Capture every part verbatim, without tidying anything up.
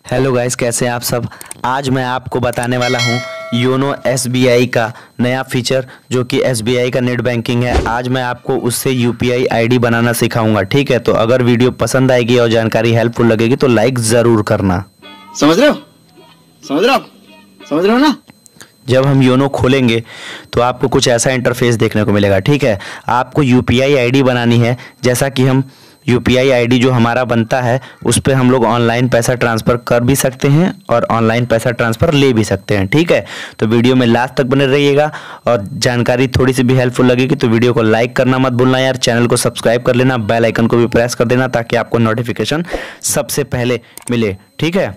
Hello guys, कैसे हैं आप सब। आज मैं आपको बताने वाला हूं योनो एस बी आई का नया फीचर जो कि एस बी आई का नेट बैंकिंग है। आज मैं आपको उससे U P I I D बनाना सिखाऊंगा, ठीक है। तो अगर वीडियो पसंद आएगी और जानकारी हेल्पफुल लगेगी तो लाइक ज़रूर करना। समझ रहे हो समझ रहे हो समझ रहे हो ना। जब हम योनो खोलेंगे तो आपको कुछ ऐसा इंटरफेस देखने को मिलेगा, ठीक है। आपको U P I I D बनानी है। जैसा कि हम U P I I D जो हमारा बनता है उस पर हम लोग ऑनलाइन पैसा ट्रांसफ़र कर भी सकते हैं और ऑनलाइन पैसा ट्रांसफ़र ले भी सकते हैं, ठीक है। तो वीडियो में लास्ट तक बने रहिएगा और जानकारी थोड़ी सी भी हेल्पफुल लगेगी तो वीडियो को लाइक करना मत भूलना यार। चैनल को सब्सक्राइब कर लेना, बेल आइकन को भी प्रेस कर देना ताकि आपको नोटिफिकेशन सबसे पहले मिले, ठीक है।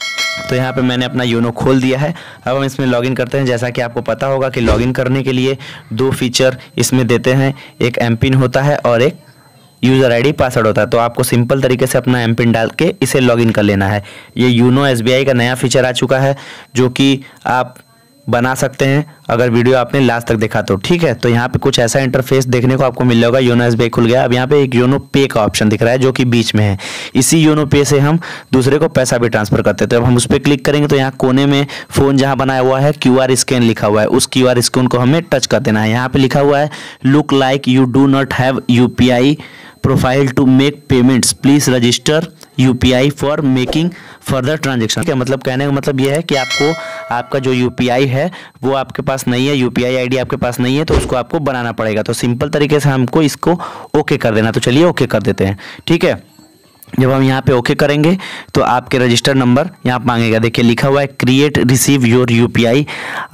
तो यहाँ पे मैंने अपना योनो खोल दिया है। अब हम इसमें लॉगिन करते हैं। जैसा कि आपको पता होगा कि लॉगिन करने के लिए दो फीचर इसमें देते हैं, एक एम पिन होता है और एक यूज़र आईडी पासवर्ड होता है। तो आपको सिंपल तरीके से अपना एम पिन डाल के इसे लॉगिन कर लेना है। ये योनो एस बी आई का नया फीचर आ चुका है जो कि आप बना सकते हैं अगर वीडियो आपने लास्ट तक देखा तो, ठीक है। तो यहाँ पे कुछ ऐसा इंटरफेस देखने को आपको मिल जाएगा। योनो एस बी आई खुल गया। अब यहाँ पे एक योनो पे का ऑप्शन दिख रहा है जो कि बीच में है। इसी योनो पे से हम दूसरे को पैसा भी ट्रांसफर करते हैं। तो अब हम उस पर क्लिक करेंगे तो यहाँ कोने में फ़ोन जहाँ बनाया हुआ है क्यू आर स्कैन लिखा हुआ है, उस क्यू आर स्कैन को हमें टच कर देना है। यहाँ पे लिखा हुआ है look like you do not have U P I profile to make payments, please register U P I for making further transaction. ठीक है, मतलब कहने का मतलब ये है कि आपको आपका जो यू पी आई है वो आपके पास नहीं है, U P I I D आपके पास नहीं है, तो उसको आपको बनाना पड़ेगा। तो सिंपल तरीके से हमको इसको ओके कर देना। तो चलिए ओके कर देते हैं, ठीक है। जब हम यहाँ पे ओके करेंगे तो आपके रजिस्टर नंबर यहाँ पे मांगेगा। देखिए लिखा हुआ है create receive your U P I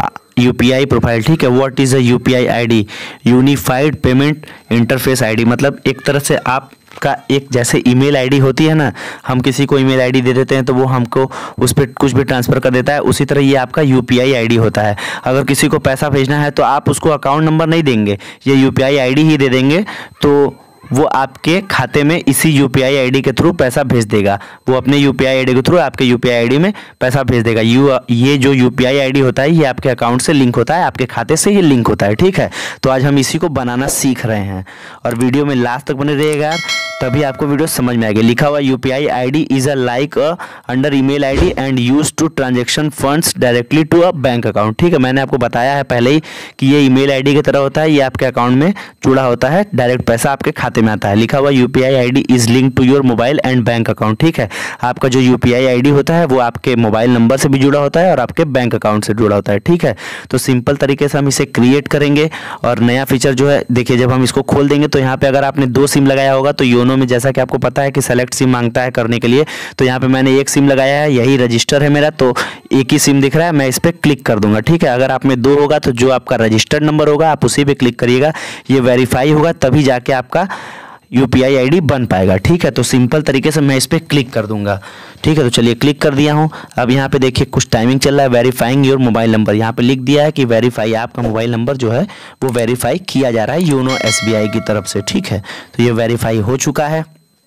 U P I profile, ठीक है। What is a U P I I D, unified payment interface I D. मतलब एक तरह से आपका एक जैसे ईमेल आईडी होती है ना, हम किसी को ईमेल आईडी दे देते हैं तो वो हमको उस पर कुछ भी ट्रांसफ़र कर देता है, उसी तरह ये आपका U P I I D होता है। अगर किसी को पैसा भेजना है तो आप उसको अकाउंट नंबर नहीं देंगे, ये U P I I D ही दे देंगे, तो वो आपके खाते में इसी U P I I D के थ्रू पैसा भेज देगा। वो अपने U P I I D के थ्रू आपके U P I I D में पैसा भेज देगा। यू ये जो U P I I D होता है ये आपके अकाउंट से लिंक होता है, आपके खाते से ये लिंक होता है, ठीक है। तो आज हम इसी को बनाना सीख रहे हैं और वीडियो में लास्ट तक बने रहिएगा यार, तभी आपको वीडियो समझ में आएगी। लिखा हुआ U P I I D is a like a under email I D and use to transaction funds directly to a bank account, ठीक है। मैंने आपको बताया है पहले ही कि ये ईमेल आई डी की तरह होता है, ये आपके अकाउंट में जुड़ा होता है, डायरेक्ट पैसा आपके खाते में आता है। लिखा हुआ U P I I D is link to your mobile and bank account, ठीक है। आपका जो U P I I D होता है वो आपके मोबाइल नंबर से भी जुड़ा होता है और आपके बैंक अकाउंट से जुड़ा होता है, ठीक है। तो सिंपल तरीके से हम इसे क्रिएट करेंगे और नया फीचर जो है देखिए, जब हम इसको खोल देंगे तो यहाँ पे अगर आपने दो सिम लगाया होगा तो योनो में जैसा कि आपको पता है कि सेलेक्ट सिम मांगता है करने के लिए, तो यहाँ पे मैंने एक सिम लगाया है, यही रजिस्टर है मेरा, तो एक ही सिम दिख रहा है, मैं इस पर क्लिक कर दूंगा, ठीक है। अगर आप में दो होगा तो जो आपका रजिस्टर्ड नंबर होगा आप उसी पे क्लिक करिएगा, ये वेरीफाई होगा तभी जाके आपका U P I I D बन पाएगा, ठीक है। तो सिंपल तरीके से मैं इस पर क्लिक कर दूंगा, ठीक है। तो चलिए क्लिक कर दिया हूँ। अब यहाँ पे देखिए कुछ टाइमिंग चल रहा है। वेरीफाइंग योर मोबाइल नंबर, यहाँ पे लिख दिया है कि वेरीफाई, आपका मोबाइल नंबर जो है वो वेरीफाई किया जा रहा है योनो एस बी आई की तरफ से, ठीक है। तो ये वेरीफाई हो चुका है।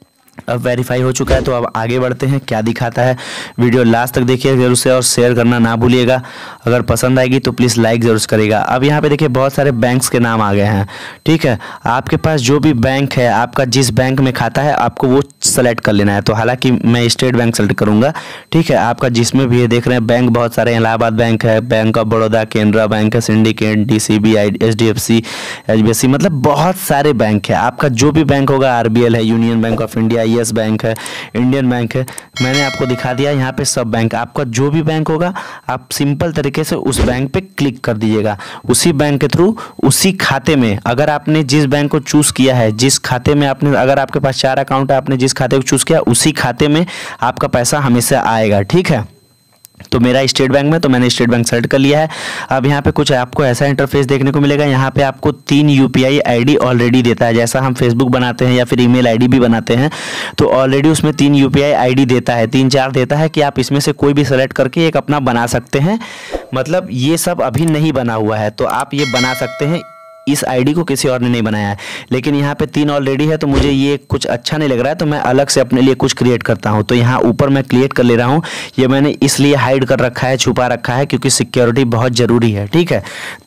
अब वेरीफाई हो चुका है तो अब आगे बढ़ते हैं, क्या दिखाता है। वीडियो लास्ट तक देखिए जरूर से और शेयर करना ना भूलिएगा। अगर पसंद आएगी तो प्लीज़ लाइक जरूर करिएगा। अब यहाँ पे देखिए बहुत सारे बैंक्स के नाम आ गए हैं, ठीक है। आपके पास जो भी बैंक है, आपका जिस बैंक में खाता है आपको वो सेलेक्ट कर लेना है। तो हालांकि मैं स्टेट बैंक सेलेक्ट करूँगा, ठीक है। आपका जिसमें भी ये देख रहे हैं बैंक बहुत सारे, इलाहाबाद बैंक है, bank of Baroda, Canara bank है, Syndicate, D C B, H D F C, H B S C, मतलब बहुत सारे बैंक है। आपका जो भी बैंक होगा, आर बी एल है, Union Bank of India, Yes Bank है, इंडियन बैंक है, मैंने आपको दिखा दिया यहाँ पे सब बैंक। आपका जो भी बैंक होगा आप सिंपल तरीके से उस बैंक पे क्लिक कर दीजिएगा। उसी बैंक के थ्रू उसी खाते में, अगर आपने जिस बैंक को चूज़ किया है, जिस खाते में आपने, अगर आपके पास चार अकाउंट है, आपने जिस खाते को चूज़ किया उसी खाते में आपका पैसा हमेशा आएगा, ठीक है। तो मेरा स्टेट बैंक में, तो मैंने स्टेट बैंक सेलेक्ट कर लिया है। अब यहाँ पे कुछ आपको ऐसा इंटरफेस देखने को मिलेगा। यहाँ पे आपको तीन U P I I D already देता है। जैसा हम फेसबुक बनाते हैं या फिर ईमेल आईडी भी बनाते हैं तो ऑलरेडी उसमें तीन U P I I D देता है, तीन चार देता है कि आप इसमें से कोई भी सेलेक्ट करके एक अपना बना सकते हैं। मतलब ये सब अभी नहीं बना हुआ है तो आप ये बना सकते हैं। इस आईडी को किसी और ने नहीं बनाया है, लेकिन यहाँ पे तीन ऑलरेडी है तो मुझे ये कुछ अच्छा नहीं लग रहा है तो मैं अलग से अपने लिए कुछ क्रिएट करता हूँ। तो यहाँ ऊपर मैं क्रिएट कर ले रहा हूँ। ये मैंने इसलिए हाइड कर रखा है, छुपा रखा है क्योंकि सिक्योरिटी बहुत ज़रूरी है, ठीक है।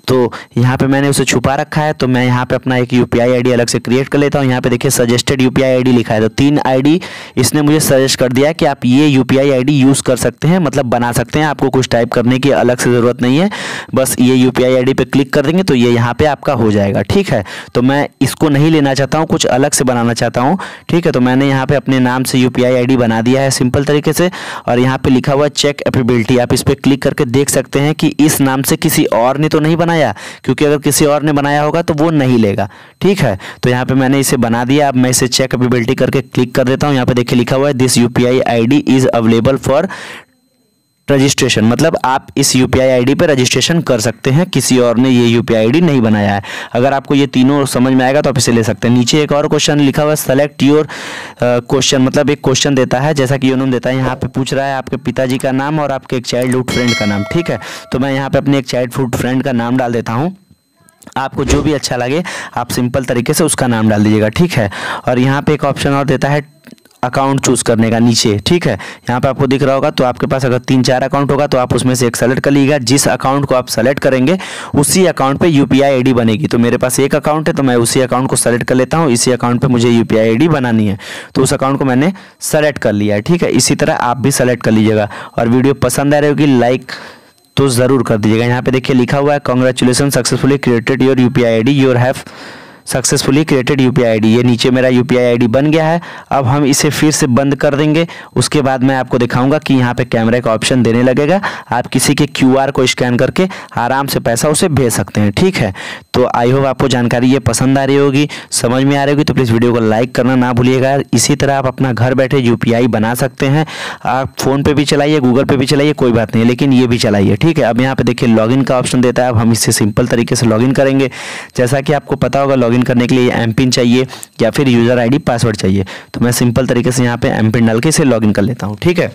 तो यहाँ पे मैंने उसे छुपा रखा है, तो मैं यहाँ पे अपना एक यूपीआई आईडी अलग से क्रिएट कर लेता हूँ। यहाँ पे देखिए सजेस्टेड यूपीआई आईडी लिखा है, तो तीन आईडी इसने मुझे सजेस्ट कर दिया है कि आप ये यूपीआई आईडी यूज़ कर सकते हैं, मतलब बना सकते हैं। आपको कुछ टाइप करने की अलग से ज़रूरत नहीं है, बस ये यूपीआई आईडी पे क्लिक कर देंगे तो ये यहाँ पे आपका हो जाएगा। ठीक है, तो मैं इसको नहीं लेना चाहता हूँ, कुछ अलग से बनाना चाहता हूँ। ठीक है, तो मैंने यहाँ पे अपने नाम से यूपीआई आईडी बना दिया है सिंपल तरीके से, और यहाँ पे लिखा हुआ चेक एफिबिलिटी, आप इस पर क्लिक करके देख सकते हैं कि इस नाम से किसी और ने तो नहीं बनाया, क्योंकि अगर किसी और ने बनाया होगा तो वो नहीं लेगा। ठीक है, तो यहाँ पे मैंने इसे बना दिया। अब मैं इसे चेक एफिबिलिटी करके क्लिक कर देता हूँ। यहाँ पे देखिए लिखा हुआ है this UPI ID is available for registration, मतलब आप इस यूपीआई आईडी पे रजिस्ट्रेशन कर सकते हैं, किसी और ने ये यूपीआई आईडी नहीं बनाया है। अगर आपको ये तीनों समझ में आएगा तो आप इसे ले सकते हैं। नीचे एक और क्वेश्चन लिखा हुआ है सेलेक्ट योर क्वेश्चन, मतलब एक क्वेश्चन देता है, जैसा कि योनो देता है। यहाँ पे पूछ रहा है आपके पिताजी का नाम और आपके एक चाइल्डहुड फ्रेंड का नाम। ठीक है, तो मैं यहाँ पे अपने एक चाइल्डहुड फ्रेंड का नाम डाल देता हूँ। आपको जो भी अच्छा लगे आप सिंपल तरीके से उसका नाम डाल दीजिएगा। ठीक है, और यहाँ पे एक ऑप्शन और देता है अकाउंट चूज़ करने का नीचे। ठीक है, यहाँ पे आपको दिख रहा होगा, तो आपके पास अगर तीन चार अकाउंट होगा तो आप उसमें से एक सेलेक्ट कर लीजिएगा। जिस अकाउंट को आप सेलेक्ट करेंगे उसी अकाउंट पे यूपीआई आईडी बनेगी। तो मेरे पास एक अकाउंट है, तो मैं उसी अकाउंट को सेलेक्ट कर लेता हूँ। इसी अकाउंट पे मुझे यूपीआई आईडी बनानी है, तो उस अकाउंट को मैंने सेलेक्ट कर लिया है। ठीक है, इसी तरह आप भी सेलेक्ट कर लीजिएगा। और वीडियो पसंद आ रही होगी लाइक तो ज़रूर कर दीजिएगा। यहाँ पे देखिए लिखा हुआ है congratulation successfully created your UPI ID, your have successfully created UPI ID. ये नीचे मेरा यूपीआई आईडी बन गया है। अब हम इसे फिर से बंद कर देंगे। उसके बाद मैं आपको दिखाऊंगा कि यहाँ पे कैमरे का ऑप्शन देने लगेगा, आप किसी के क्यूआर को स्कैन करके आराम से पैसा उसे भेज सकते हैं। ठीक है, तो आई होप आपको जानकारी ये पसंद आ रही होगी, समझ में आ रही होगी, तो प्लीज़ वीडियो को लाइक करना ना भूलिएगा। इसी तरह आप अपना घर बैठे यूपीआई बना सकते हैं। आप फ़ोन पे भी चलाइए, गूगल पे भी चलाइए, कोई बात नहीं, लेकिन ये भी चलाइए। ठीक है, अब यहाँ पे देखिए लॉगिन का ऑप्शन देता है। अब हम इससे सिंपल तरीके से लॉगिन करेंगे। जैसा कि आपको पता होगा लॉगिन करने के लिए एम पिन चाहिए या फिर यूज़र आईडी पासवर्ड चाहिए, तो मैं सिंपल तरीके से यहाँ पे एम पिन डाल के इसे लॉगिन कर लेता हूँ। ठीक है,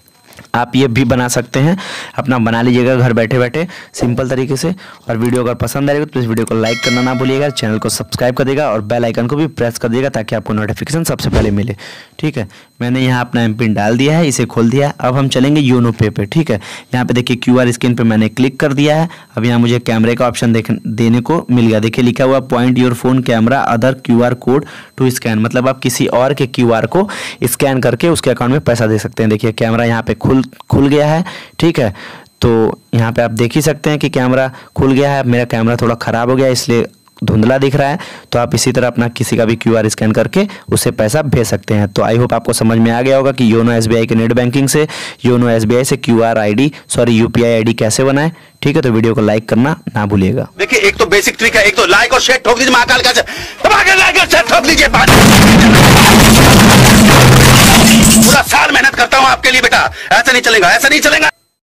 आप ये भी बना सकते हैं, अपना बना लीजिएगा घर बैठे बैठे सिंपल तरीके से। और वीडियो अगर पसंद आएगा तो इस वीडियो को लाइक करना ना भूलिएगा, चैनल को सब्सक्राइब कर देगा और बेल आइकन को भी प्रेस कर देगा ताकि आपको नोटिफिकेशन सबसे पहले मिले। ठीक है, मैंने यहाँ अपना एम पिन डाल दिया है, इसे खोल दिया है। अब हम चलेंगे योनो पे पे। ठीक है, यहाँ पे देखिए क्यूआर स्क्रीन पे मैंने क्लिक कर दिया है। अब यहाँ मुझे कैमरे का ऑप्शन देख देने को मिल गया। देखिए लिखा हुआ point your phone camera other QR code to scan, मतलब आप किसी और के क्यूआर को स्कैन करके उसके अकाउंट में पैसा दे सकते हैं। देखिए कैमरा यहाँ पे खुल खुल गया है। ठीक है, तो यहाँ पे आप देख ही सकते हैं कि कैमरा खुल गया है। मेरा कैमरा थोड़ा ख़राब हो गया इसलिए धुंधला दिख रहा है। तो आप इसी तरह अपना किसी का भी क्यूआर स्कैन करके उससे पैसा भेज सकते हैं। तो आई होप आपको समझ में आ गया होगा कि योनो एसबीआई के नेट बैंकिंग से, योनो एसबीआई से QR ID sorry UPI ID कैसे बनाए। ठीक है, तो वीडियो को लाइक करना ना भूलिएगा। देखिए एक तो बेसिक ट्रिक है, एक तो लाइक और शेयर ठोक दीजिए, महाकाल का लाइक और शेयर ठोक दीजिए। पूरा साल मेहनत करता हूँ आपके लिए बेटा, ऐसा नहीं चलेगा, ऐसा नहीं चलेगा।